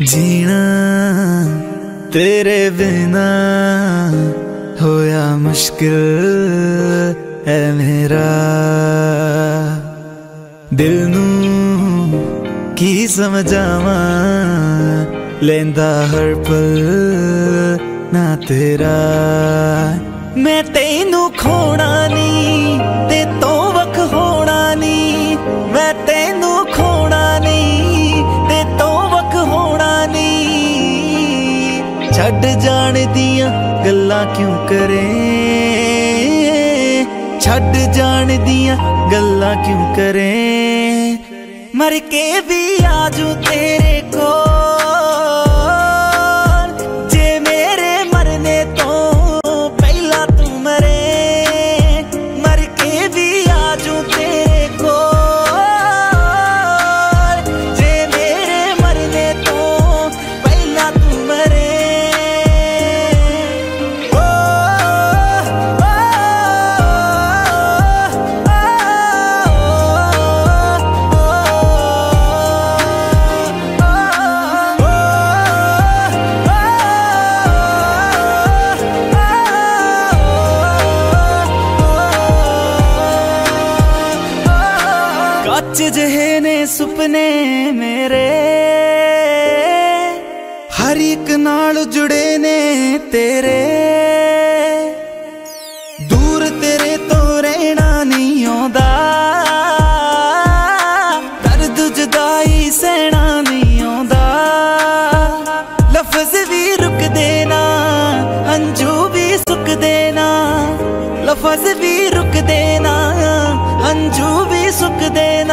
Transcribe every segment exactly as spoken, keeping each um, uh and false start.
जीना तेरे बिना होया मुश्किल है मेरा। दिल नू की समझावा लेंदा हर पल ना तेरा। मैं तेनू खोना नहीं ते तो वख होना नहीं, मैं तेनू खोना नहीं ते तो वख होना नहीं। छड़ जान दियां गल्लां क्यों करें, छड़ जान दियां गल्लां क्यों करें। मर के भी आजू तेरे को, जे मेरे मरने तो पहला तू मरे। मर के भी आजू तेरे को, जे मेरे मरने तो पहला तू मरे। ओ, ओ, कच जहे ने सुपने मेरे, हर एक नाल जुड़े ने तेरे। दूर तेरे तो रहना नहीं आउंदा, दर्द जुदाई सहना नहीं आउंदा। लफ्ज भी रुक देना, हंझू भी सुक देना। लफ्ज भी रुक देना, हंझू भी सुक देना।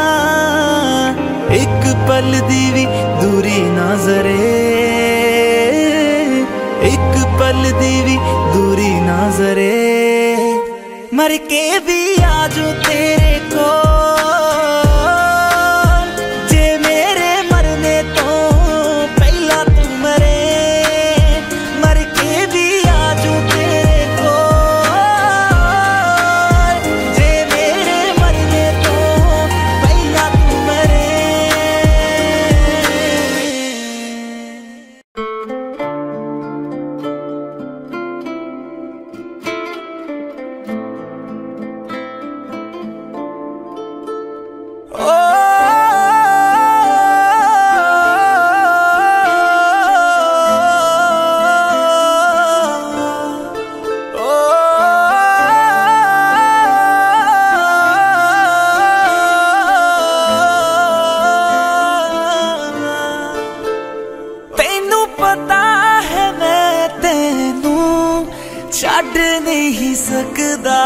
एक पल दी भी दूरी ना जरे, एक पल दी भी दूरी ना जरे। मर के भी आजू तेरे को, जे मेरे मरने तो पहला तू मरे। मर के भी आजू तेरे को, जे मेरे मरने तो पहला तू मरे। ओ, ओ, तेनू पता है मैं तेनू छड्ड नहीं सकदा।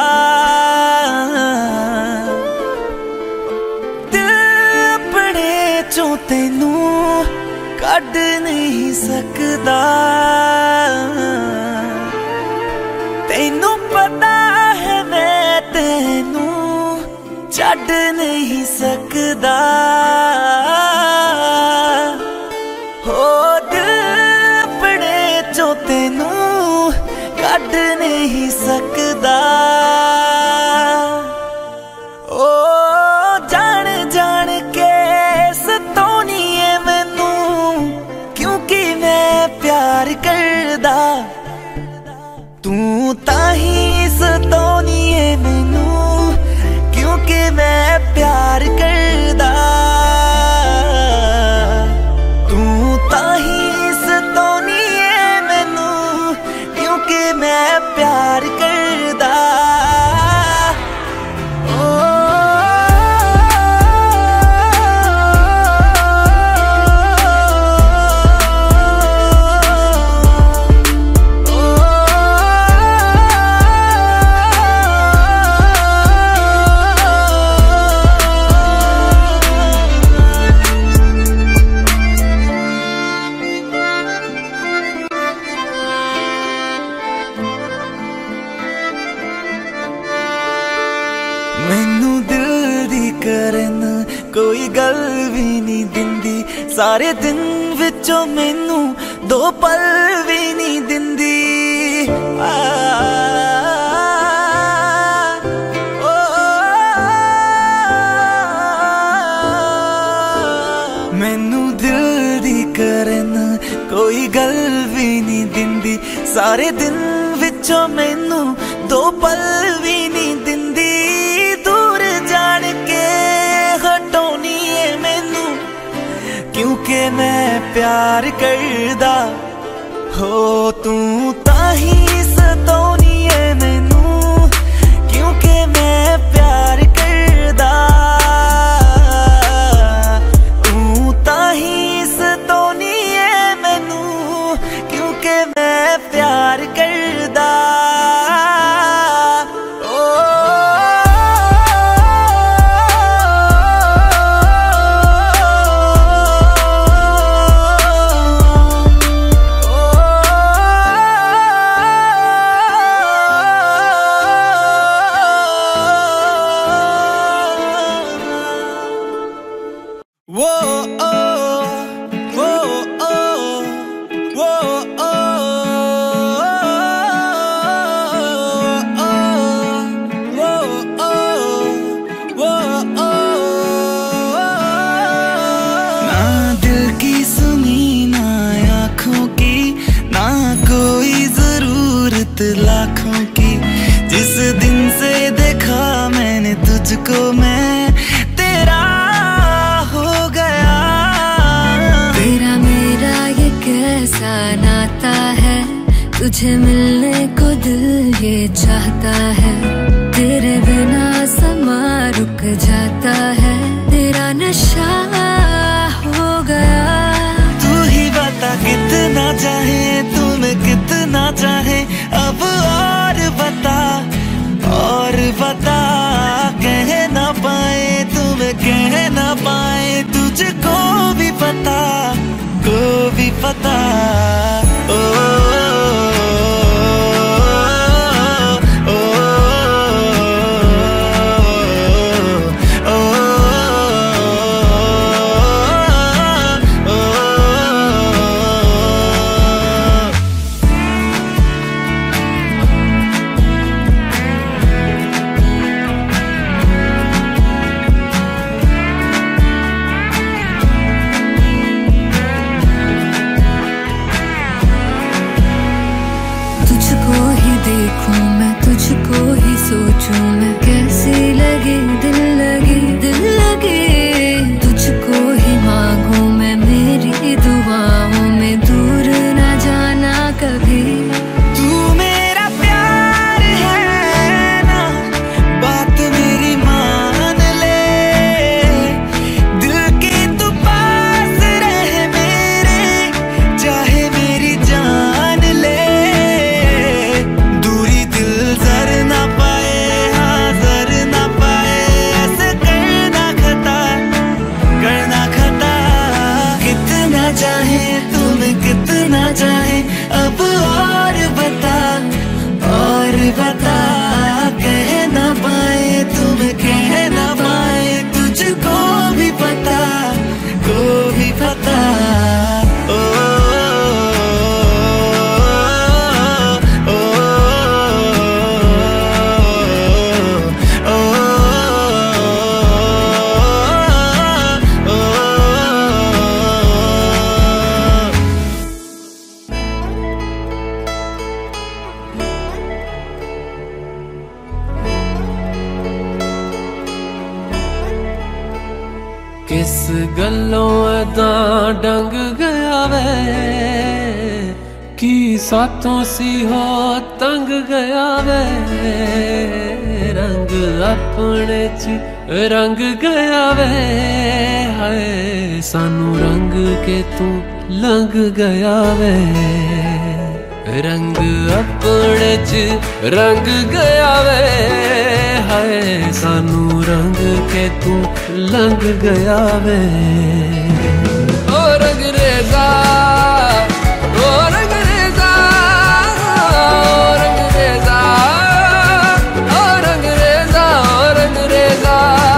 चो तेनू कढ नहीं सकदा। तेनू पता है मैं तेनू छड्ड नहीं सकदा। हो दिल अपने चो तेनू कढ नहीं सकदा। ओ जान जान के प्यार करदा, तू ताही सतानी है मैनू क्योंकि मैं प्यार करदा। तू ताही सतानी है मैनू क्योंकि मैं प्यार करदा। मैनू दिल दी करन कोई गल भी नहीं दिंदी, सारे दिन विचों मैनू दो पल भी नहीं दिंदी। आ, ओ, मैनू दिल दी करन सारे दिन विचों मैनू दो पल भी नहीं दिंदी, दूर जान के हटौनी है मैनू, क्योंकि मैं प्यार करदा हो तू ताही सतौनी है मैनू, क्योंकि मैं प्यार करदा तू ताही सतौनी है मैनू, क्योंकि मैं प्यार करदा। लाखों की जिस दिन से देखा मैंने तुझको मैं तेरा हो गया। तेरा मेरा ये कैसा नाता है, तुझे मिलने को दिल ये चाहता है, तेरे बिना समा रुक जाता है, तेरा नशा हो गया। तू ही बता कितना चाहे तुम्हें कितना चाहे, अब और बता और बता, कह ना पाए तुम्हें कह ना पाए, तुझको भी पता को भी पता। ओ, देखूं मैं तुझको ही सोचूं मैं, कैसी लगे दिल लगे दिल लगे, तुझको ही मांगूं मैं मेरी दुआओं में, दूर ना जाना कभी। तू मेरा प्यार है ना, बात मेरी मान ले, दिल के तू पास रहे मेरे, चाहे मेरी जान ले, चाहे तुम्हें कितना चाहे, अब और बता और बता, कह ना पाए तुम्हें कह ना पाए, तुझको भी पता को भी पता। ओ, ओ, ओ, किस गल्लों अदा डंग गया वे, की साथों सी हो तंग गया वे, रंग अपने च रंग गया वे, हाय सानू रंग के तू लंग गया वे, रंग अपने च रंग गया वे, हाय सानू रंग के तू लंग गया वे। ओ रंग रेजा ओ रंग रेजा ओ रंग रेजा ओ रंग रेजा ओ रंग रेजा,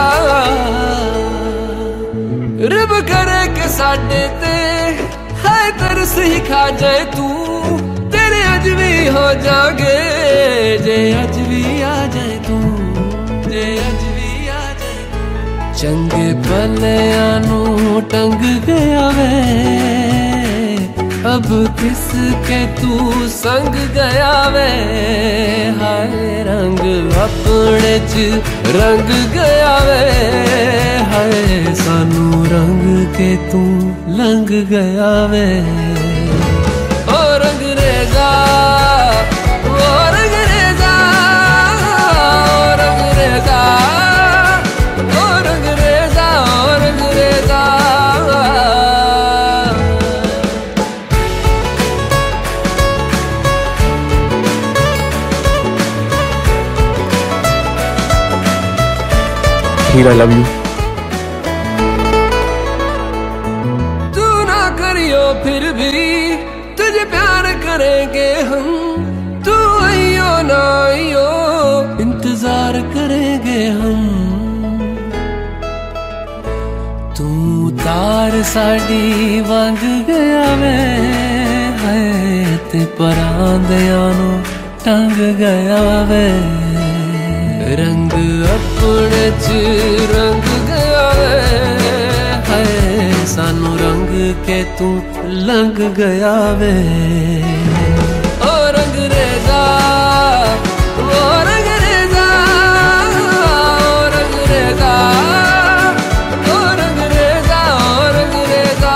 रब करे के साडे ते हाय तरस ही खा जाए तू, तेरे अज भी हो जागे जे अज भी आ जाए तू, जे अज भी आ जाए तू। चंगे भलियां नू टंग गया वे, अब किस के तू संग गया वे, हाय रंग अपने च रंग गया वे, हाय सानू रंग के तू लंग गया वे। ओ रंग रेजा ओ रंग रेजा ओ रंग रेजा ओ रंग रेजा ओ रंग रेजा। Heer I love you. तू ना करियो फिर भी तुझे प्यार करेंगे हम, तू आइयो ना आइयो इंतजार करेंगे हम। तू तार साड़ी वांग गया मैं, है ते परांदियां नू टंग गया वे, रंग अपने च रंग गया वे, है सानू रंग के तू लंग गया वे। ओ रंग रेजा ओ रंग रेजा ओ रंग रेजा ओ रंग रेजा ओ रंग रेजा।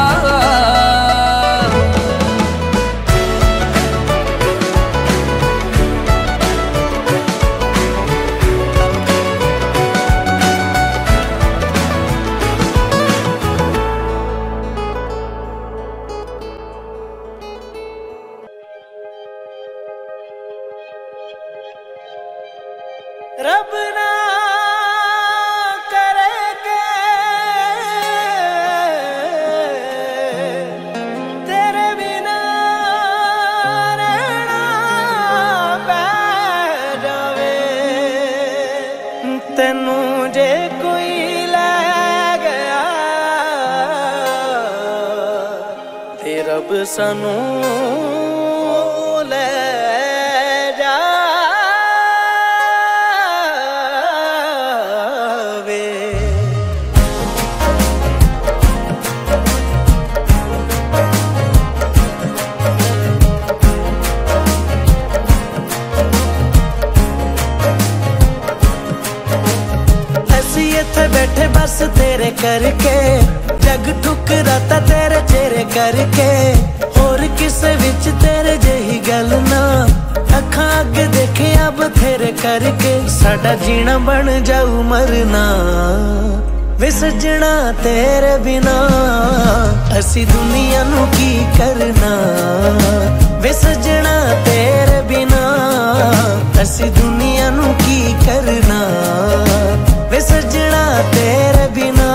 रब ना करे के तेरे बिना रहना पै जावे, तेनू जे कोई ले गया ते रब सानू ले जा। बैठे बस तेरे करके, जग ठुकराता तेरे चेहरे करके, होर किसे विच तेरे जेही गल ना, अखां अगे देखे अब तेरे करके, साडा जीना बन जाऊ मरना वे सजना तेरे बिना, असी दुनिया नू की करना वे सजना तेरे बिना, असी दुनिया नू की करना वे सजना तेरे बिना।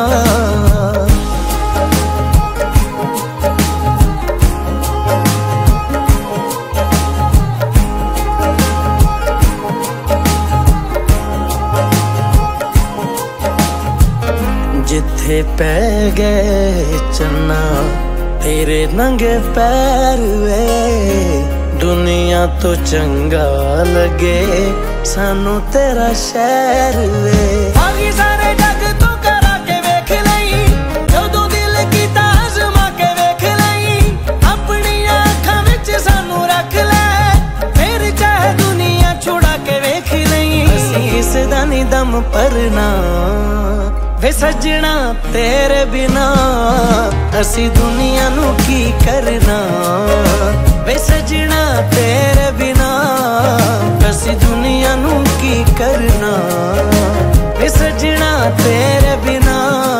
जिथे पै गए चन्ना तेरे नंगे पैर वे, दुनिया तो चंगा लगे सानू तेरा शहर वे। आगी सारे जग तो करा के वेख लई, जदों दिल कीता आज़मा के वेख लई, अपनी अखां विच सानू रख ले, फिर चाहे दुनिया छुड़ा के वेख लई, असीं इस दा नी दम भरना वे सजना तेरे बिना, असी दुनिया नू की करना वे सजना तेरे बिना, असी दुनिया नू की करना वे सजना तेरे बिना।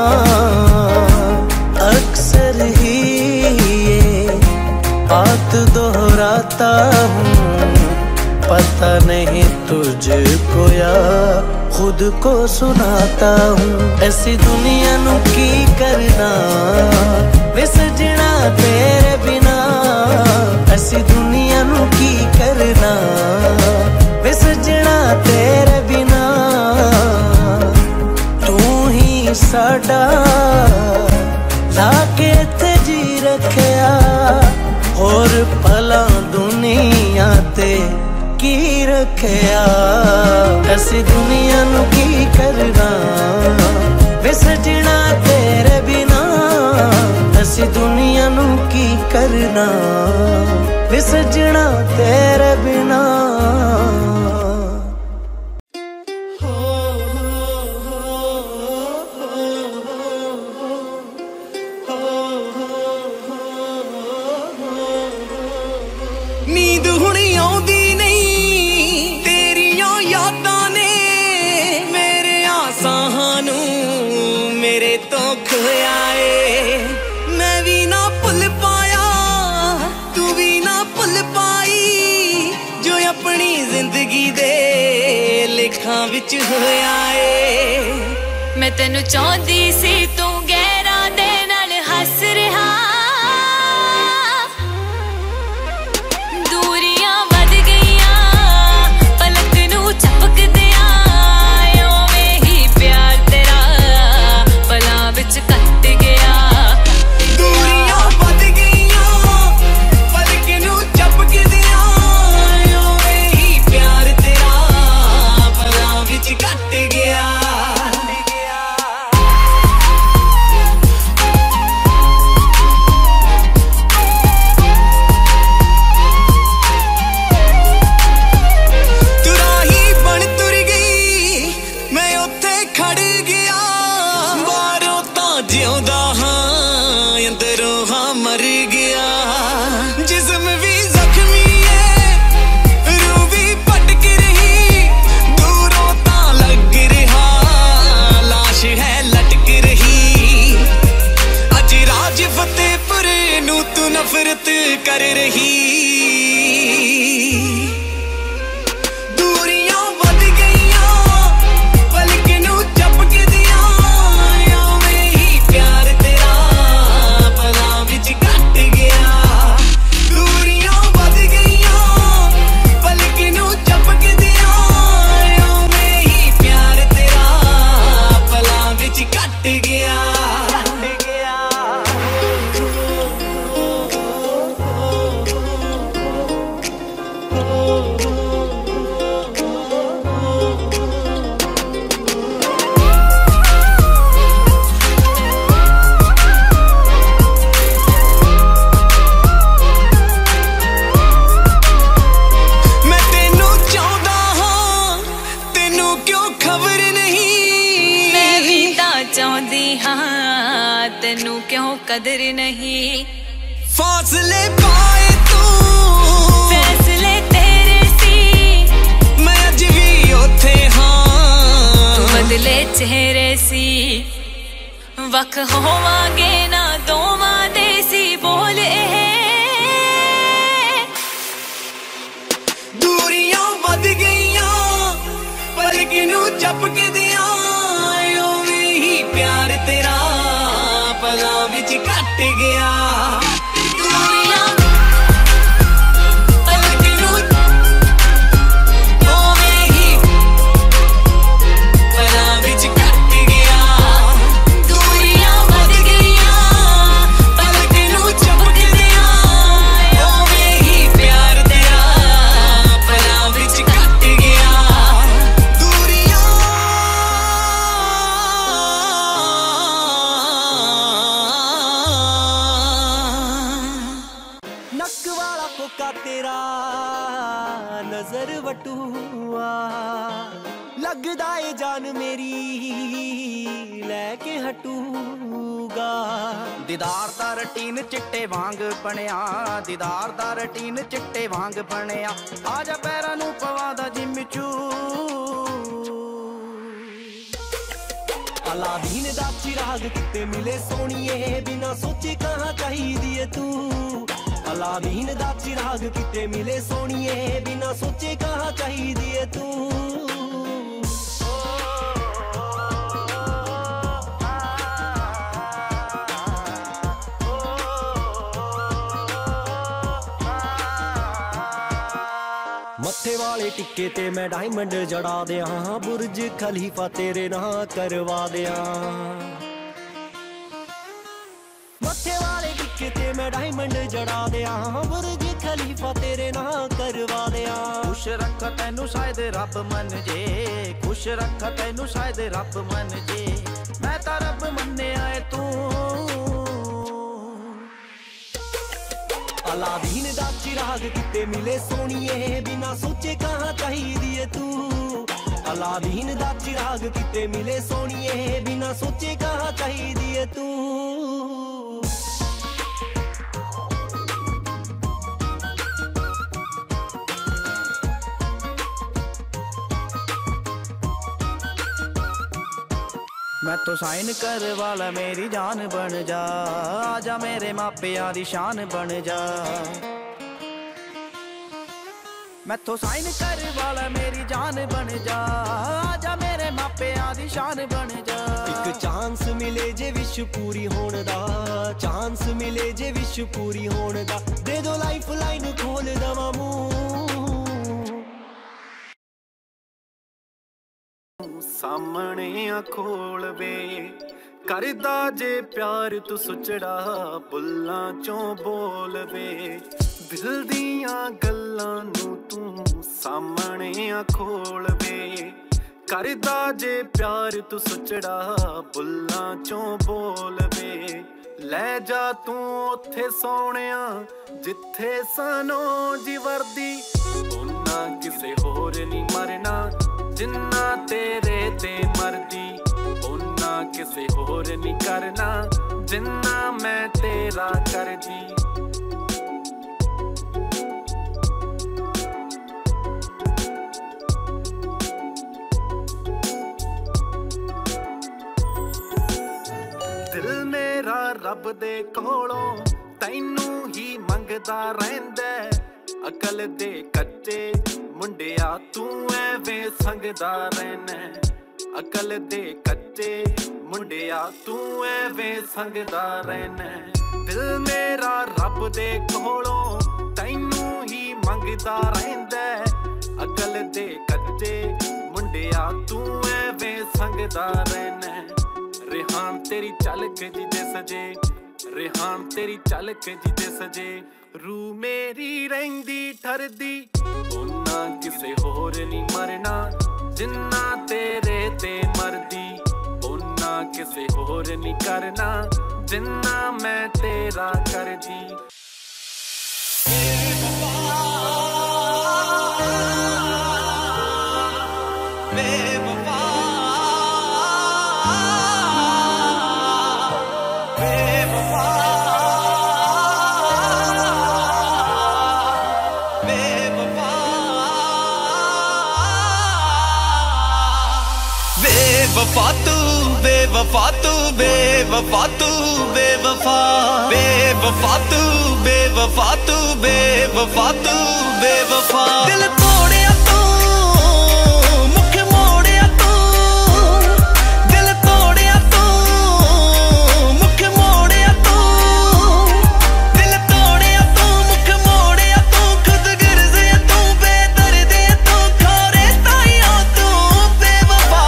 अक्सर ही ये बात दोहराता हूँ, पता नहीं तुझको या खुद को सुनाता हूँ, ऐसी दुनिया नू की करना वे सजना तेरे बिना, ऐसी दुनिया नू की करना वे सजना तेरे बिना। तू ही साडा लाके ते जी रखया, और भला दुनिया ते की रखया, ऐसी दुनिया नू की करना वे सजना तेरे बिना, ऐसी दुनिया नू की करना वे सजना तेरे बिना। नींद हुणी आउंदी नहीं तेरियां यादां ने मेरे आसां नू मेरे तो खोया ए। मैं भी ना भुल पाया तू भी ना भुल पाई जो अपनी जिंदगी दे लेखां विच होया ए। मैं तेनू चाहती सी तू गहरा दे नाल हस रहा, दूरियां वध गईयां पलक नू झपक दिया, ओवें ही प्यार तेरा पलां विच कट गया। दूरियां वध गईयां पलक नू झपक दिया, ओवें ही प्यार तेरा पलां विच कट गया। नफरत कर रही दूरियां वध गईयां पलक नू झपक दिया, ओवें ही प्यार तेरा पलां विच कट गया। दूरियां वध गईयां पलक नू झपक दिया, ओवें ही प्यार तेरा पलां विच कट गया। तेनू क्यों कदर नहीं, फासले पाए तू फैसले तेरे सी, मैं अज भी ओथे हाँ तू बदले चेहरे सी। वख होवांगे ना दोवां दे सी बोले दूरियां वध गईयां पलक नू झपक दिया, ओवें ही प्यार तेरा पलां विच कट गया। दूरियां पलक नू ओवें ही पलां विच कट गया। दूरियां वध गईयां पलक नू झपक दिया, ओवें ही प्यार तेरा पलां विच कट गया। दूरियां नक वाला कोका तेरा नजर वटूआ लगदा ए जान मेरी लैके हटूगा। दीदार दा रटीन चिट्टे वांग बनिया, दीदार दा रटीन चिट्टे वांग बनिया, आजा पैरां नू पवादा जिम्चू। अलादीन दा चिराग किते मिले सोनिए बिना सोचे कहाँ चाहिदी है तू। अलादीन दा चिराग किते मिले सोनिए बिना सोचे कहाँ चाहिदी है तू। मत्थे वाले टिक्के ते मैं डायमंड जड़ा दिया, बुर्ज खलीफा तेरे ना करवा दिया। मत्थे वाले टिक्के ते मैं डायमंड जड़ा दिया, बुर्ज खलीफा तेरे ना करवा दिया। खुश रख तैनू शायद रब मन जे, खुश रख तैनू शायद रब मन जे, मैं तां रब मन्ने आए तू। अलादीन दा चिराग किते मिले सोनिए बिना सोचे कहाँ चाहिदी है तू। अलादीन दा चिराग किते मिले सोनिए बिना सोचे कहाँ चाहिदी है तू। मैं तो साइन कर वाला मेरी जान बन जा, आजा मेरे मापिया दी शान बन जा। मैं तो साइन कर वाला मेरी जान बन जा, आजा मेरे मापिया दी शान बन जा। एक चांस मिले जे विश पूरी होने दा, चांस मिले जे विश पूरी होने दा, दे दो लाइफ लाइन खोल दवा मुंह। सामने आ खोल वे करदा जे प्यार तू सुचड़ा बुल्लां चों बोल वे। दिल दियां गल्लां नू तू सामने आ खोल वे करदा जे प्यार तू सुचड़ा बुल्लां चों बोल वे। ले जा तू उत्थे सोहणिया जिथे सानो जी वर्दी, उन्ना किसे होर नी मरना जिन्ना तेरे ते मरदी, उन्ना किसे होर नी करना जिन्ना मैं तेरा करदी। दिल मेरा रब दे कोलों तैनू ही मंगदा रहिंदा, अकल दे कच्चे मुंडिया तू एवें संगदा रहना। अकल दे कच्चे मुंडिया तू एवें संगदा रहना। दिल मेरा रब दे कोलों तैनू ही मंगदा रहिंदा, अकल दे कच्चे मुंडिया तू एवें संगदा रहना। रिहान तेरी झलक जिदे सजे, रिहान तेरी झलक जिदे सजे, रू मेरी रहिंदी ठरदी, उन्ना किसे होर नी मरना जिन्ना तेरे ते मरदी, उन्ना किसे होर नी करना जिन्ना मैं तेरा करदी। बेवफा तू बेवफा तू बेवफा तू बेवफा, बेवफा तू बेवफा तू बेवफा तू बेवफा। दिल तोड़िया तू मुख मोड़िया तू, दिल तोड़िया तू मुख मोड़िया तू, दिल तोड़िया तू मुख मोड़िया तू, खुद गिरजे तू बेदर्दे तू, खोरे ताइयों तू बेवफा।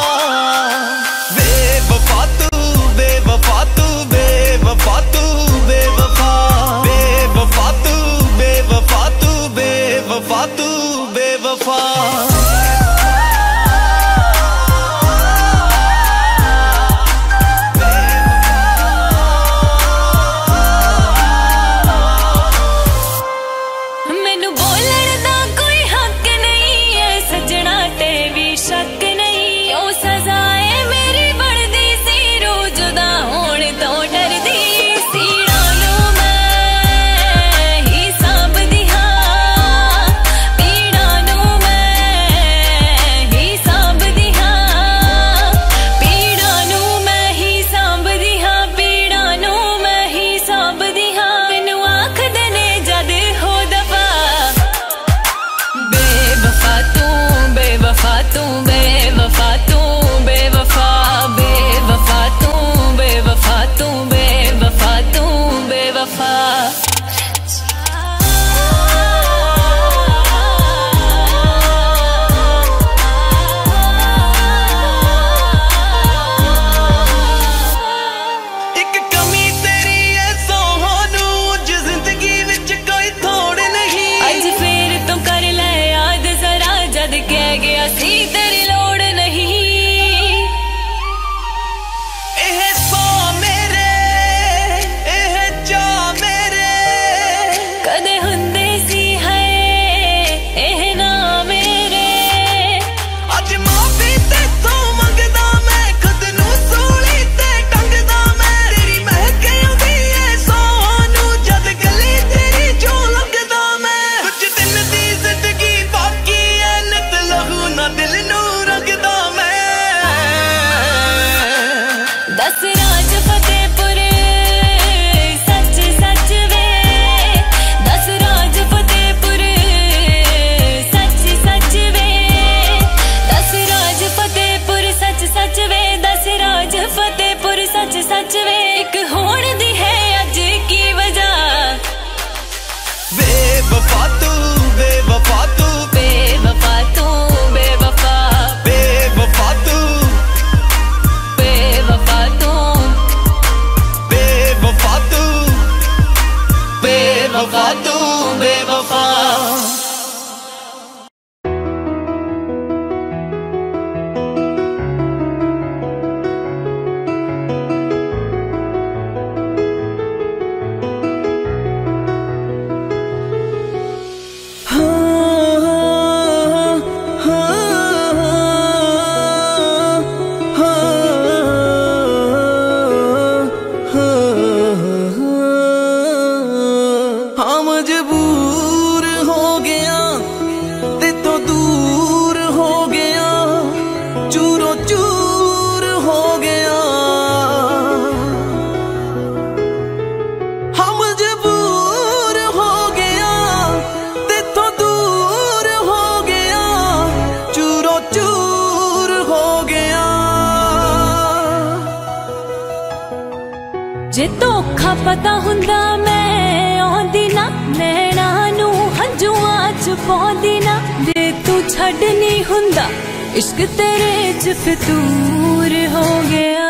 बेवफा तू बेवफा तू बेवफा तू बेवफा, बेवफा तू बेवफा तू बेवफा तू बेवफा। मैनू बोलण दा कोई हक नहीं है सजना, ते भी शक नहीं ओ सजाए मेरी बढ़दी सी, रोज दा होण तो डरदी सी। डालू मैं ही सांभदी हां, पीड़ा नू मैं जे धोखा पता हुंदा मैं आउंदी ना, नैना नू हंजुआं च पाउंदी ना। जे तू छड्डनी हुंदा इश्क तेरे च फितूर हो गया।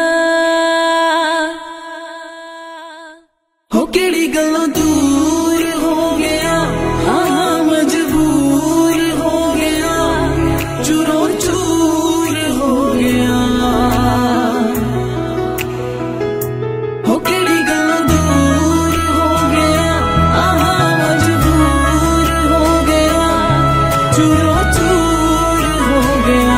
हो केड़ी गल्लों दूर हो गया, हाँ मजबूर हो गया, चूरों चूर हो गया। हो केड़ी गल्लों दूर हो गया, हाँ मजबूर हो गया, चूरों चूर हो गया।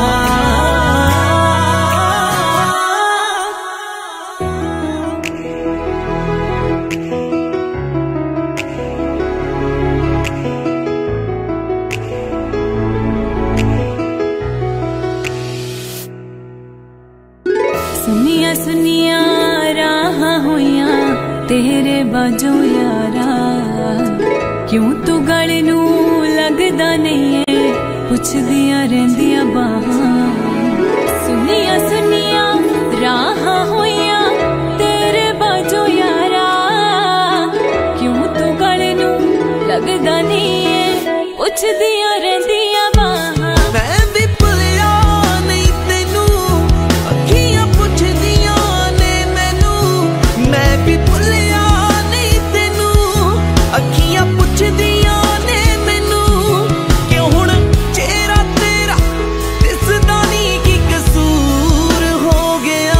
सुनिया सुनिया राह होइया तेरे बाजो यारा, क्यों तू गल नू लगदा नहीं है, पुछदियां रहिंदियां बाहां। सुनिया सुनिया राह होइया तेरे बाजो यारा, क्यों तू गल नू लगदा नहीं है, पुछदियां रहिंदियां बाहां। मैं भी भुलिया नहीं तेनू, अखियां पुछदियां ने मैनू। मैं भी भुलिया नहीं तेनू, अखियां पुछदियां ने मैनू। क्यों हुण चेहरा तेरा दिसदा नहीं, की कसूर हो गया।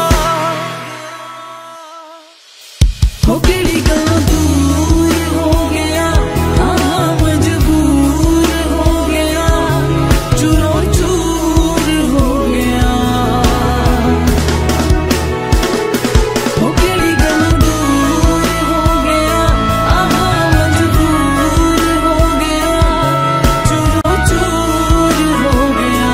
हो केड़ी गल्लों दूर हो गया, हाँ मजबूर हो गया, चूरों चूर हो गया। हो केड़ी गल्लों दूर हो गया, हाँ मजबूर हो गया, चूरों चूर हो गया।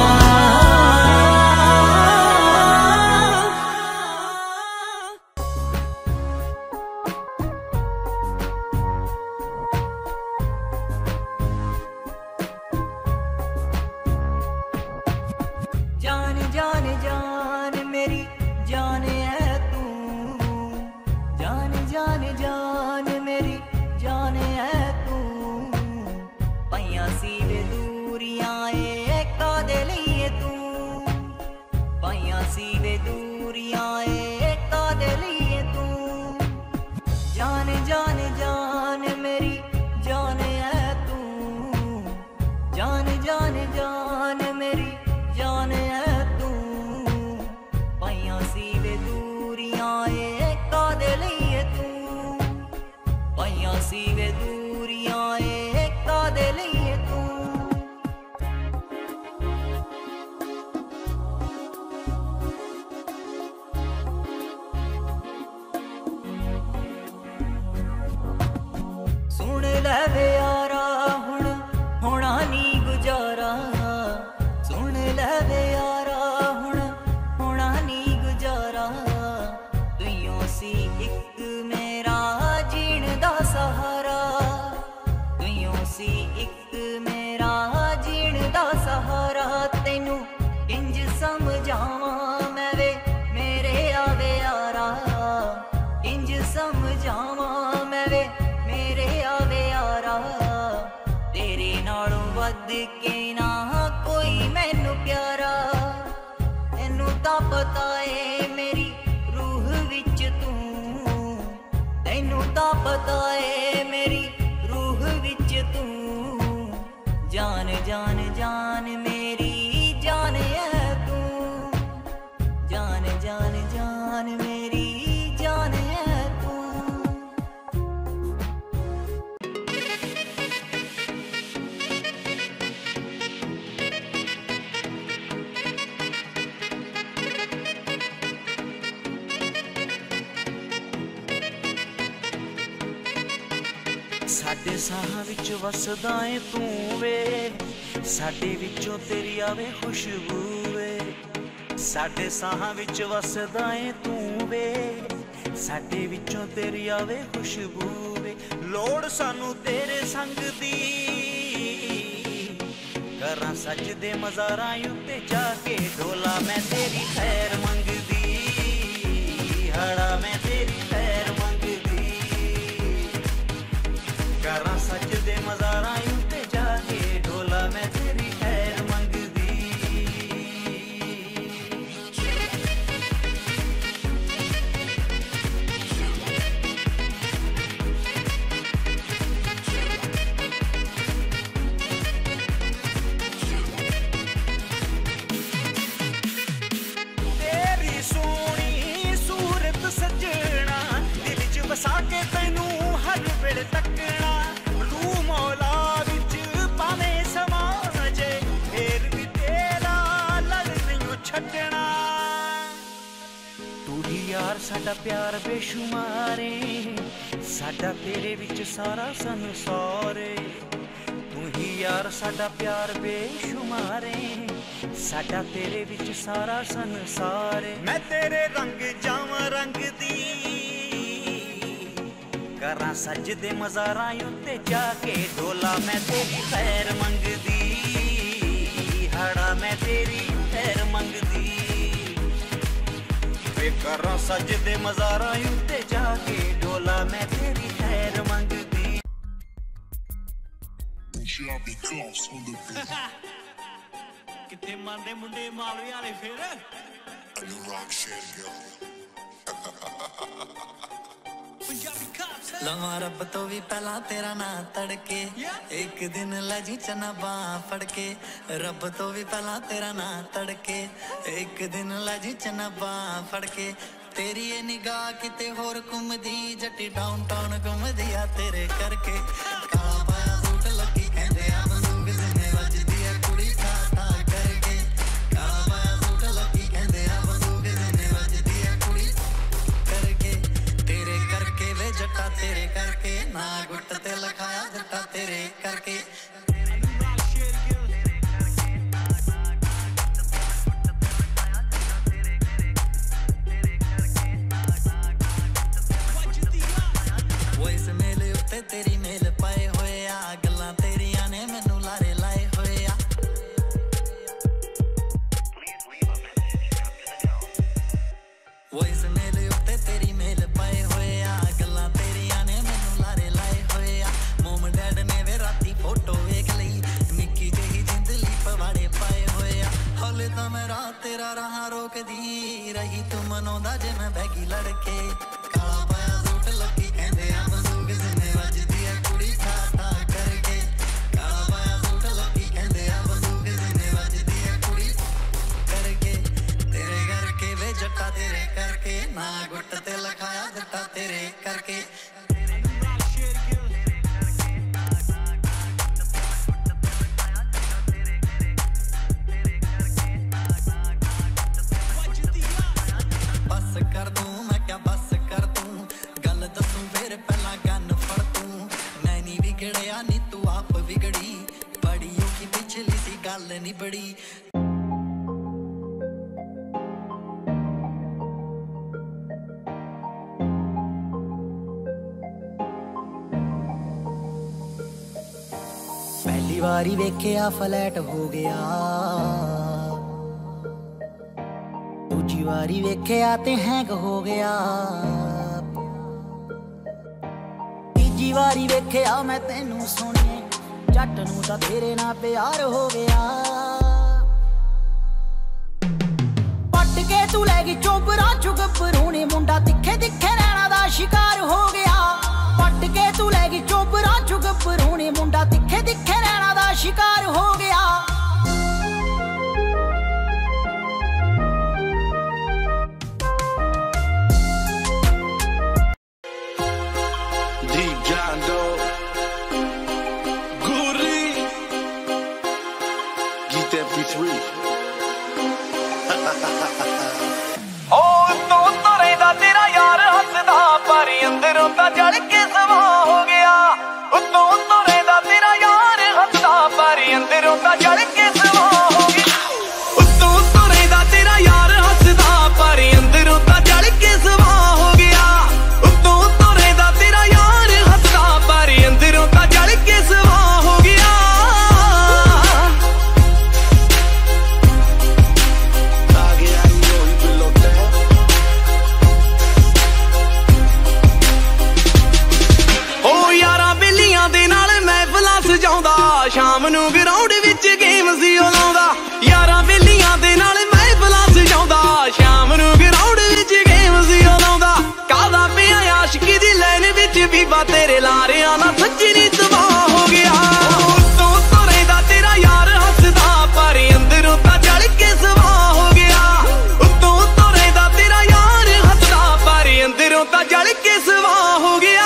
जान जान जान मेरी जान है तू, जान जान जान मेरी जान है तू। पाइयां सी वे दूरियां ए कादे लिए तू, पाइयां सी वे दूरियां ए कादे लिए तू। जान जान जान मेरी जान है तू, जान जान जान मेरी जान है तू। पाइयां सी वे दूरियां ए कादे लिए तू, पाइयां सी वे दूरियां ए कादे लिए तू। सुन ले वे यारा हुण होना नी गुजारा, सुन ले वे यारा हुण होना नी गुजारा। तुइयों सी इक मेरा जीण दा सहारा, तुइयों सी इक मेरा जीण दा सहारा। तेनू इंज समझावां मैं वे मेरे आवे यारा, इंज समझावां मैं वे मेरे आवे यारा। तेरे नालों वध के ना कोई मैनू प्यारा, तेनू तां पता है मेरी रूह विच तू, तेनू तां पता है मेरी रूह विच तू। जान जान जान मेरी जान है तू, जान जान जान मेरी जान है तू। साडे साहां विच वसदा ऐ तू वे, साडे विचों तेरी आवे खुशबू वे। साडे साहां विच वसदा ऐ तू वे, साडे विचों तेरी आवे खुशबू वे। लोड़ सानू तेरे संग दी, करां सजदे मज़ारां उत्ते जाके ढोला मैं तेरी खैर मंगदी। हड़ा मैं तेरी खैर मंगदी करा सच दे मज़ारा उत्ते जाके ढोला मैं तेरी खैर मंगदी तेरी सोनी सूरत सजना दिल च बसा के तैनू हर वेले तकना लू मौला विच पावे समाजे फेर भी तेरा लड़ नहीं छड्डना तू ही यार साडा प्यार बेशुमारे साडा तेरे विच सारा संसार तू ही यार साडा प्यार बेशुमारे साडा तेरे विच सारा संसार मैं तेरे रंग जावां रंग दी करा सजदे मज़ारा उत्ते जाके ढोला मैं तेरी खैर मंगदी हड़ा मैं तेरी खैर मंगदी वे करा सजदे मज़ारा उत्ते जाके ढोला मैं तेरी खैर मंगदी किथे मारदे मुंडे मालवे वाले फिर लवां रब तो भी पहला तेरा ना तड़के एक दिन लजी चना बां फड़के रब तो भी पहला तेरा ना तड़के एक दिन लजी चना बां फड़के तेरी ये निगाह किते होर घुमदी जट्टी डाउन टाउन घुमदी आ तेरे करके काला पाया सूट लगी कहंदे आ बंदूक जिन्ने वजदी है कुड़ी ठा ठा करके काला पाया सूट लगी कहंदे आ बंदूक जिन्ने वजदी है कुड़ी करके तेरे करके वे जट्टा तेरे करके ना गुट ते लखाया जट्टा तेरे करके तेरी मेल पाए होए आ गल्लां तेरियां ने मैनू लारे लाए होए आ वॉइस मेल उत्ते तेरी मेल पाए होए आ गल्लां तेरियां ने मैनू लारे लाए होए आ मोम डैड ने वे राती फोटो वेख लई निक्की जेही जिंदली पवाड़े पाए होए आ हौले तां मैं रात तेरा राह रोकदी रही तू मनोंदा जे मैं बैगी लड़के काला पाया सूट लगी कहंदे आ बंदूक जिन्ने वजदी है कुड़ी ठा ठा करके काला पाया सूट लगी कहंदे आ बंदूक जिन्ने वजदी है कुड़ी करके तेरे करके वे जट्टा तेरे करके ना गुट ते लखाया जट्टा तेरे करके बस कर दूं मैं क्या बस कर दूं गल दसूं फिर पहला गन फड़ तूं नैनी बिगड़िया नी तू आप बिगड़ी बड़ियों की पिछली सी गल नी बड़ी पहली वारी वेखिया फ्लैट हो गया दूजी वारी वेखिया ते हैंग हो गया तीजी वारी वेखिया मैं तेनू सोने जट नू तां तेरे नाल प्यार हो गया पट के तू लै गई चोबरा चुग परूने मुंडा तिखे तिखे नैना दा शिकार हो गया पट के तू लै गई चोबरा चुग परूने मुंडा तिखे तिखे नैना दा शिकार हो गया अंदरों ता जल के सवा हो गया उत्तों उत्तों रहंदा तेरा यार हंसदा पर अंदरों ता जल के सवा हो गया उत्तों उत्तों रहंदा तेरा यार हंसदा पर अंदरों ता जल के सवा हो गया उत्तों उत्तों रहंदा तेरा यार हंसदा पर अंदरों ता जल के सवा हो गया ਗਰਾਊਂਡ ਵਿੱਚ ਗੇਮ ਸੀ ਉਹ ਲਾਉਂਦਾ ਯਾਰਾਂ ਵੇਲੀਆਂ ਦੇ ਨਾਲ ਮੈਂ ਬਲਾ ਸਜਾਉਂਦਾ ਸ਼ਾਮ ਨੂੰ ਗਰਾਊਂਡ ਵਿੱਚ ਗੇਮ ਸੀ ਉਹ ਲਾਉਂਦਾ ਕਾਹਦਾ ਪਿਆ ਆਸ਼ਕੀ ਦੀ ਲਾਈਨ ਵਿੱਚ ਬੀਬਾ ਤੇਰੇ ਲਾਰਿਆਂ ਨਾਲ ਸੱਚੀ ਨੀ ਤਬਾਹ ਹੋ ਗਿਆ ਤੂੰ ਤੋਂ ਰਹਿੰਦਾ ਤੇਰਾ ਯਾਰ ਹੱਸਦਾ ਪਰ ਅੰਦਰੋਂ ਤਾਂ ਜਲ ਕੇ ਸਵਾਹ ਹੋ ਗਿਆ ਤੂੰ ਤੋਂ ਰਹਿੰਦਾ ਤੇਰਾ ਯਾਰ ਹੱਸਦਾ ਪਰ ਅੰਦਰੋਂ ਤਾਂ ਜਲ ਕੇ ਸਵਾਹ ਹੋ ਗਿਆ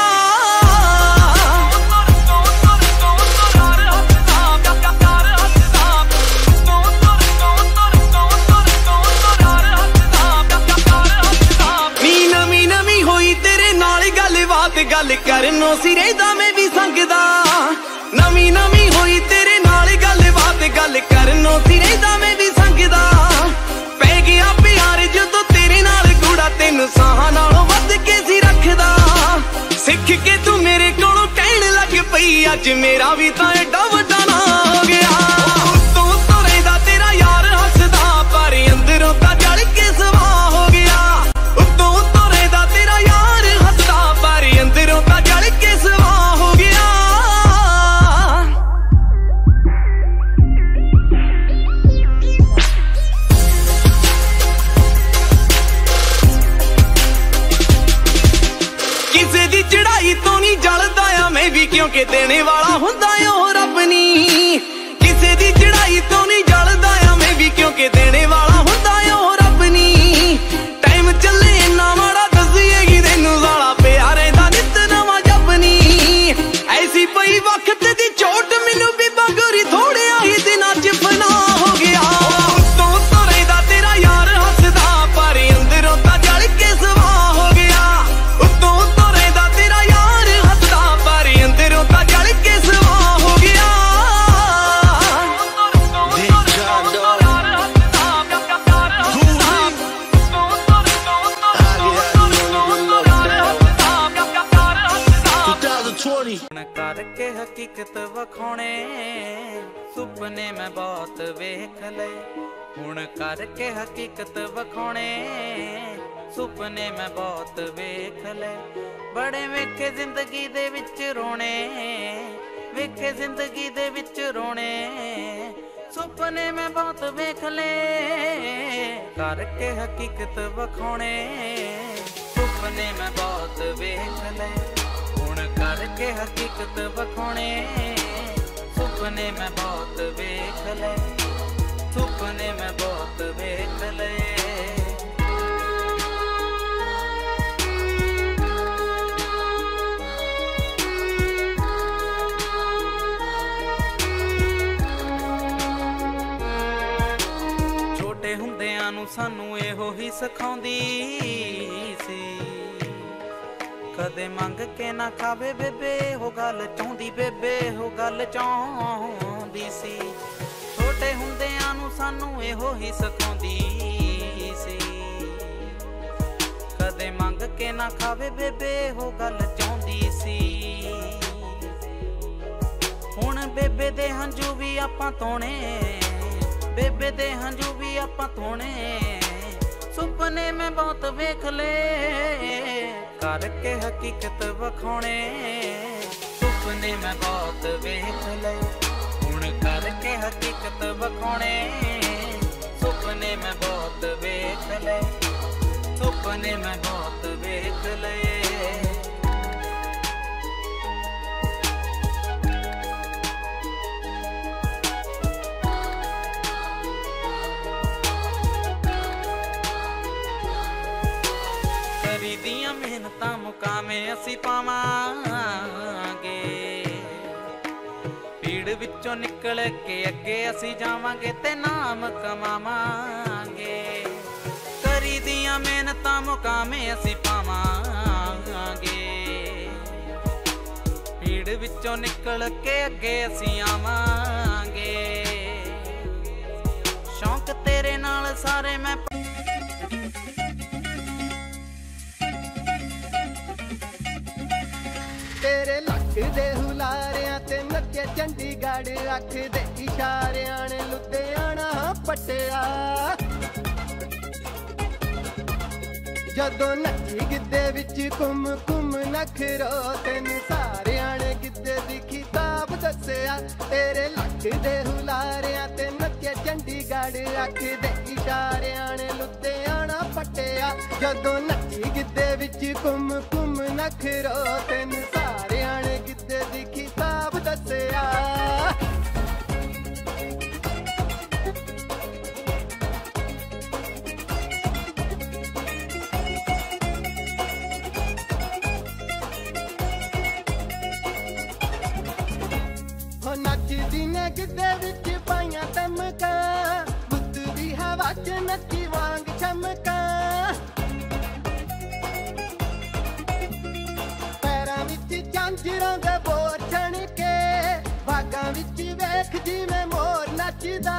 ਗੱਲ ਕਰਨੋਂ ਸੀ ਰਹਿਦਾ ਮੈਂ ਵੀ ਸੰਗਦਾ ਨਵੀਂ ਨਵੀਂ ਹੋਈ ਤੇਰੇ ਨਾਲ ਗੱਲਬਾਤ ਗੱਲ ਕਰਨੋਂ ਸੀ ਰਹਿਦਾ ਮੈਂ ਵੀ ਸੰਗਦਾ ਪੈ ਗਿਆ ਪਿਆਰ ਜਦੋਂ ਤੇਰੇ ਨਾਲ ਗੂੜਾ ਤੈਨੂੰ ਸਾਹਾਂ ਨਾਲੋਂ ਵੱਧ ਕੇ ਸੀ ਰੱਖਦਾ ਸਿੱਖ ਕੇ ਤੂੰ ਮੇਰੇ ਕੋਲੋਂ ਕਹਿਣ ਲੱਗ ਪਈ ਅੱਜ ਮੇਰਾ ਵੀ ਤਾਂ ਐਡਾ ਵੱਡਾ ਨਾ ਹੋ ਗਿਆ ਤੂੰ ਤੋਂ ਰਹਿੰਦਾ ਤੇਰਾ ਯਾਰ ਹੱਸਦਾ ਪਰ ਅੰਦਰੋਂ ਤਾਂ ਜਲ ਕੇ ਸਵਾਹ ਹੋ ਗਿਆ ਤੂੰ ਤੋਂ ਰਹਿੰਦਾ ਤੇਰਾ ਯਾਰ ਹੱਸਦਾ ਪਰ ਅੰਦਰੋਂ ਤਾਂ ਜਲ ਕੇ ਸਵਾਹ ਹੋ ਗਿਆ ਕਿਸੇ ਦੀ ਚੜਾਈ ਤੋਂ ਨਹੀਂ ਜਲਦਾ ਆ ਮੈਂ ਵੀ ਕਿਉਂਕਿ ਦੇਣੇ ਵਾਲਾ ਹੁੰਦਾ ਉਹ ਰੱਬ ਨੀ ਕਿਸੇ ਦੀ ਚੜਾਈ ਤੋਂ ਨਹੀਂ ਜਲਦਾ ਆ ਮੈਂ ਵੀ ਕਿਉਂਕਿ ਦੇਣੇ ਵਾਲਾ ਹੁੰਦਾ ਉਹ ਰੱਬ ਨੀ ਟਾਈਮ ਚੱਲੇ ਇੰਨਾ ਮਾੜਾ ਦੱਸੀਏਗੀ ਤੈਨੂੰ ਸਾਲਾ ਪਿਆ ਰਹਿੰਦਾ ਨਿੱਤ ਨਵਾਂ ਜੱਬ ਨੀ ਐਸੀ ਪਈ ਵਕਤ ਦੀ ਚੋਟ ਮੈਨੂੰ ਬੀਬਾ ਗੋਰੀ ਥੋੜਿਆ ਹੀ ਦਿਨਾਂ ਚ ਫਨਾ ਹੋ ਗਿਆ ਤੂੰ ਤੋਂ ਰਹਿੰਦਾ ਤੇਰਾ ਯਾਰ ਹੱਸਦਾ ਪਰ ਅੰਦਰੋਂ ਤਾਂ ਜਲ ਕੇ ਸਵਾਹ ਹੋ ਗਿਆ ਤੂੰ ਤੋਂ ਰਹਿੰਦਾ ਤੇਰਾ ਯਾਰ ਹੱਸਦਾ ਪਰ ਅੰਦਰੋਂ ਤਾਂ ਜਲ ਕੇ ਸਵਾਹ ਹੋ ਗਿਆ ਹੁਣ ਕਰਕੇ ਹਕੀਕਤ ਵਖਾਉਣੇ ਸੁਪਨੇ ਮੈਂ ਬਹੁਤ ਵੇਖ ਲਏ ਹੁਣ ਕਰਕੇ ਹਕੀਕਤ ਵਖਾਉਣੇ ਸੁਪਨੇ ਮੈਂ ਬਹੁਤ ਵੇਖ ਲਏ ਬੜੇ ਵੇਖੇ ਜ਼ਿੰਦਗੀ ਦੇ ਵਿੱਚ ਰੋਣੇ ਵੇਖੇ ਜ਼ਿੰਦਗੀ ਦੇ ਵਿੱਚ ਰੋਣੇ ਸੁਪਨੇ ਮੈਂ ਬਹੁਤ ਵੇਖ ਲਏ ਕਰਕੇ ਹਕੀਕਤ ਵਖਾਉਣੇ ਸੁਪਨੇ ਮੈਂ ਬਹੁਤ ਵੇਖ ਲਏ ਕਰਕੇ ਹਕੀਕਤ ਵਖਾਉਣੇ ਸੁਪਨੇ ਮੈਂ ਬਹੁਤ ਵੇਖ ਲਏ ਸੁਪਨੇ ਮੈਂ ਬਹੁਤ ਵੇਖ ਲਏ ਛੋਟੇ ਹੁੰਦਿਆਂ ਨੂੰ ਸਾਨੂੰ ਇਹੋ ਹੀ ਸਿਖਾਉਂਦੀ ਸੀ ਕਦੇ ਮੰਗ ਕੇ ਨਾ ਖਾਵੇ ਬੇਬੇ ਹੋ ਗੱਲ ਚਾਹੁੰਦੀ ਬੇਬੇ ਹੋ ਗੱਲ ਚਾਹੁੰਦੀ ਸੀ ਛੋਟੇ ਹੁੰਦਿਆਂ ਨੂੰ ਸਾਨੂੰ ਇਹੋ ਹੀ ਸਿਖਾਉਂਦੀ ਸੀ ਕਦੇ ਮੰਗ ਕੇ ਨਾ ਖਾਵੇ ਬੇਬੇ ਹੋ ਗੱਲ ਚਾਹੁੰਦੀ ਸੀ ਹੁਣ ਬੇਬੇ ਦੇ ਹੰਝੂ ਵੀ ਆਪਾਂ ਧੋਣੇ ਬੇਬੇ ਦੇ ਹੰਝੂ ਵੀ ਆਪਾਂ ਧੋਣੇ ਸੁਪਨੇ ਮੈਂ ਬਹੁਤ ਵੇਖ ਲਏ ਕਰਕੇ ਹਕੀਕਤ ਵਖਾਉਣੇ ਸੁਪਨੇ ਮੈਂ ਬਹੁਤ ਵੇਖ ਲਏ ਹੁਣ ਕਰਕੇ ਹਕੀਕਤ ਵਖਾਉਣੇ ਸੁਪਨੇ ਮੈਂ ਬਹੁਤ ਵੇਖ ਲਏ ਸੁਪਨੇ ਮੈਂ ਬਹੁਤ ਵੇਖ ਲਏ ਦੀਆਂ ਮਿਹਨਤਾਂ ਮੁਕਾਮੇ ਅਸੀਂ ਪਾਵਾਂਗੇ ਭੀੜ ਵਿੱਚੋਂ ਨਿਕਲ ਕੇ ਅੱਗੇ ਅਸੀਂ ਜਾਵਾਂਗੇ ਤੇ ਨਾਮ ਕਮਾਵਾਂਗੇ ਕਰੀ ਦੀਆਂ ਮਿਹਨਤਾਂ ਮੁਕਾਮੇ ਅਸੀਂ ਪਾਵਾਂਗੇ ਭੀੜ ਵਿੱਚੋਂ ਨਿਕਲ ਕੇ ਅੱਗੇ ਅਸੀਂ ਆਵਾਂਗੇ ਸ਼ੌਂਕ ਤੇਰੇ ਨਾਲ ਸਾਰੇ ਮੈਂ तेरे लक दे हुलारियां ते नचे चंडीगढ़ अख दे इशारियां ने लुधियाना पटिया जदों नची गिद्धे विच घुम घुम नखरो तेन सारियां ने गिद्धे दी खिताब दसिया तेरे लक दे हुलारियां ते नचे चंडीगढ़ अख दे इशारियां ने लुधियाना पट्टिया जदों नची गिद्धे विच घुम घुम नखरो तेन सारियां ने गिद्धे दी किताब दसिया नचदी ने गिद्धे विच पाइयां तमका बुद्ध दी हवा च नची वांग चमका पैरां विच झांजरां दे बोर छणके बागां विच वेख जिवें मोर नचदा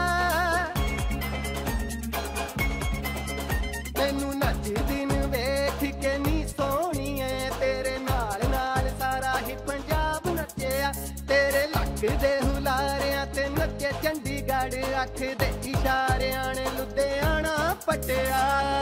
तैनू नचदी नूं वेख के नी सोहणीए तेरे नाल नाल सारा ही पंजाब नचिया तेरे दे हुलारियां ते नचे चंडीगढ़ अख दे इशारियां ने लुधियाना पट्टिया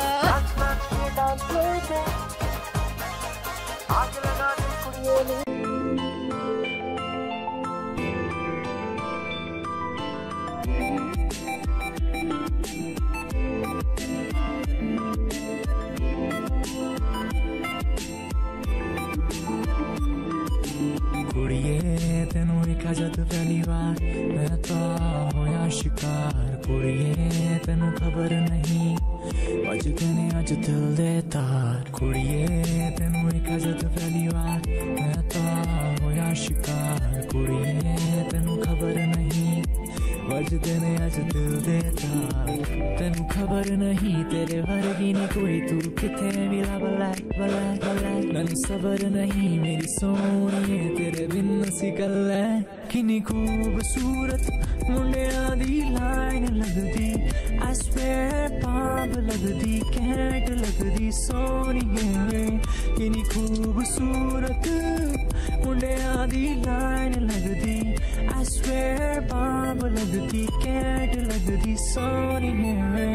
कुड़िए तेनू वेखा जद पहली बार मैं तो होया शिकार कुड़िए तेनू खबर नहीं बजदे ने अज दिल दे तार कुड़िए तेनू वेखा जद पहली बार मैं तो होया शिकार कुड़िए तेनू खबर नहीं बजदे ने अज दिल दे तार तेनू खबर नहीं तेरे वर्गी नहीं कोई तू किथे मिला बलैक बलैक बलैक मैनू सबर नहीं मेरी सोहणीए तेरे बिन सी गल है किन्नी खूबसूरत मुंडियां दी लाइन लगदी आई स्वेयर पाप लगदी कैंट लगदी सोहणीए किन्नी खूबसूरत मुंडियां दी लाइन लगदी आई स्वेयर पाप लगदी कैंट लगदी सोहणीए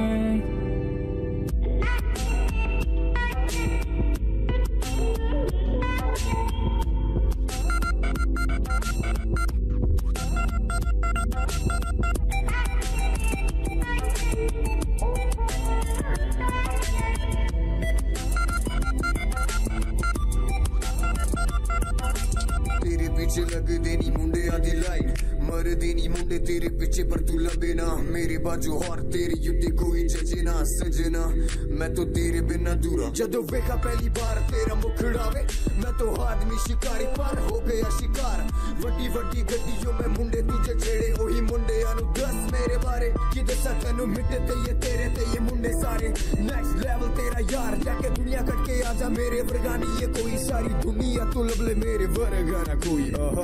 पीछे लगदे नी मुंडिया दी लाइन मरदे नी मुंडे तेरे पीछे पर तू लबे ना मेरे बाजू और तेरी युद्धि कोई जजे ना सजना मैं तो तेरे बिना दूरा जदों वेखा पहली बार तेरा मुखड़ावे मैं तो आदमी शिकारी पर हो गया शिकार वड्डी वड्डी गड्डियों में मुंडे तुझे छेड़े ओही मुंडे आनु दस मेरे बारे कि दसा तनु मिटे ते ये तेरे ते ये मुंडे सारे नेक्स्ट लेवल तेरा यार जाके दुनिया कट के आजा मेरे वर्गानी ये कोई सारी दुनिया तू लबले मेरे वर्गाना कोई आहा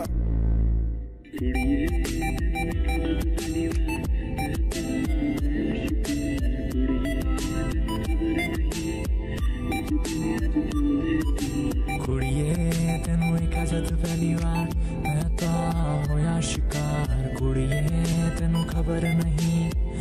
कुड़िए तेनू वेखा जद पहली बार मैं तो होया शिकार कुड़िए तेनू खबर नहीं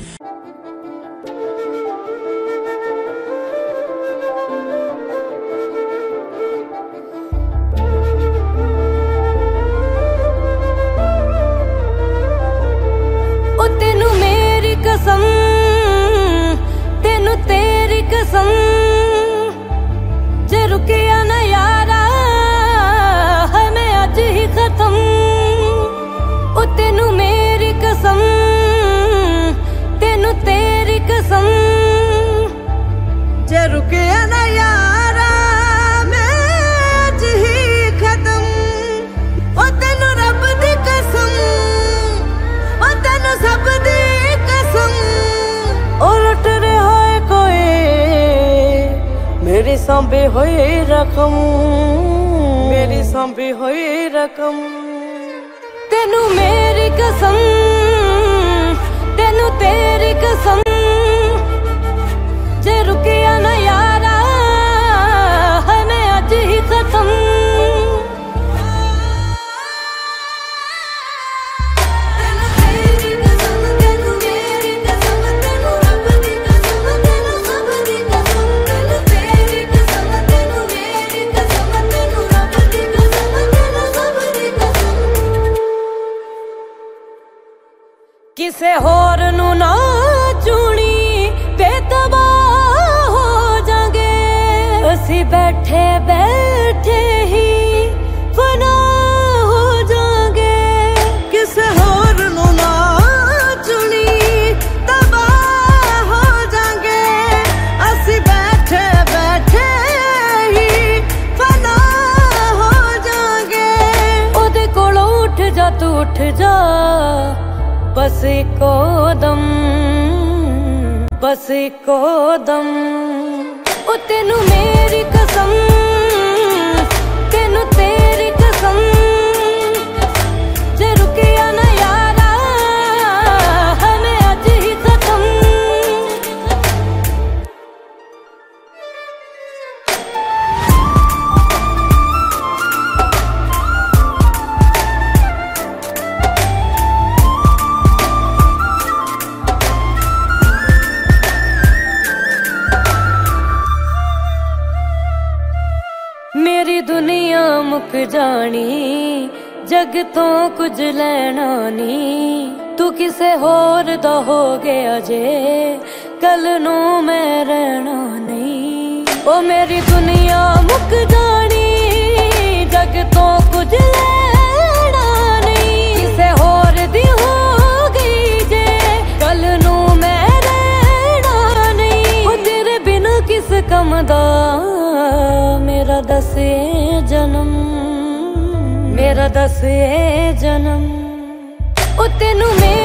तेनू तेरी कसम जे रुकिया ना यारा है मैं अज ही खत्म ओ तेनू मेरी कसम तेनू तेरी कसम जे रुकिया ना यारा मैं अज ही खत्म ओ तेनू रब दी कसम ओ तेनू सब दी कसम उलट रहा कोई मेरी सांभी हुई रकम मेरी सांभी हुई रकम तेनू मेरी कसम तेनू तेरी कसम जे रुकिया ना यारा है मैं अज ही खत्म किसे होर नू ना चुनी बेतबाह हो जांगे असी बैठे बैठे ही फना हो जांगे किसे होर नू ना चुनी तबाह हो जांगे असी बैठे बैठे ही फना हो जांगे ओदे कोलों उठ जा तू उठ जा बस इको दम बस इको दम ओ तेनू मेरी कसम तेनू तेरी कसम जे रुकिया ना यारा हमें अज ही खत्म मेरी दुनिया मुक जानी जग तो कुछ लेना नी तू किसे होर दा हो गया जे कल नू मैं रहना नहीं ओ मेरी दुनिया मुक जानी जग तो कुछ लेना नहीं किसे होर दी हो गई जे कल नू मैं रहना नहीं ओ तेरे बिना किस कम दा मेरा दसे जन्म मेरा दसे जन्म ओ तेनू